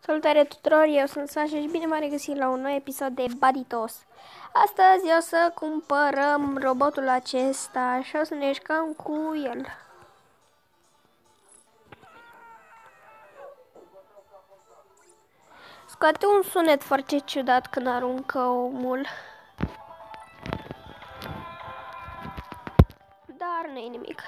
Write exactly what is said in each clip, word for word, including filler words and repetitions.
Salutare tuturor, eu sunt Sasha și bine m-am regăsit la un nou episod de Baditos. Astăzi o să cumpărăm robotul acesta și o să ne jucăm cu el. Scoate un sunet foarte ciudat când aruncă omul. Dar nu e nimic.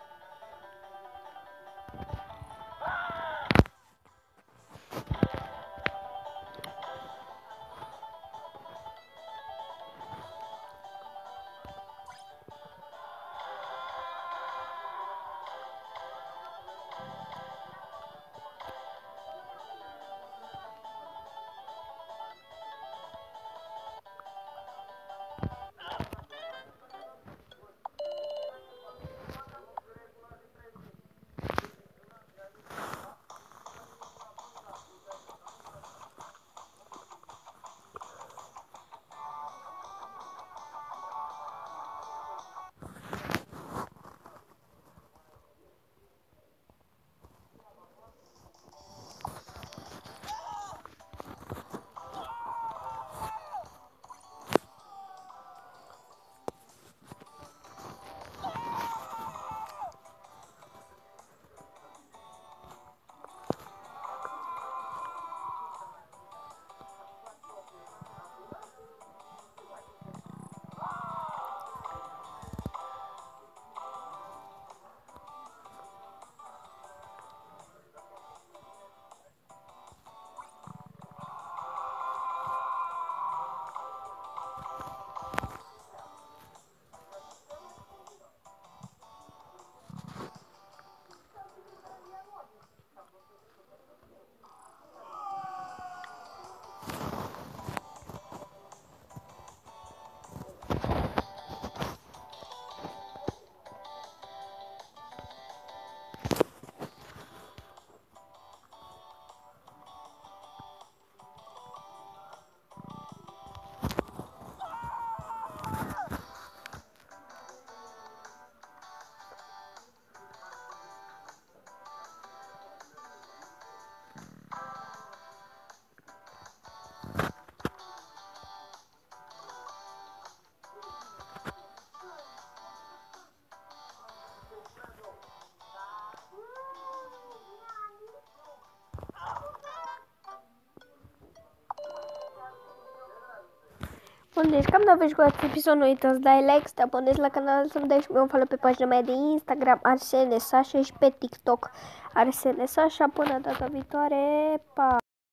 Bun, deci cam dacă vă jucați episodul, nu uitați să dai like, să te abonezi la canal, să-mi dai și mie un follow pe pagina mea de Instagram, Arsene Sasha, și pe TikTok, Arsene Sasha. Până data viitoare, pa!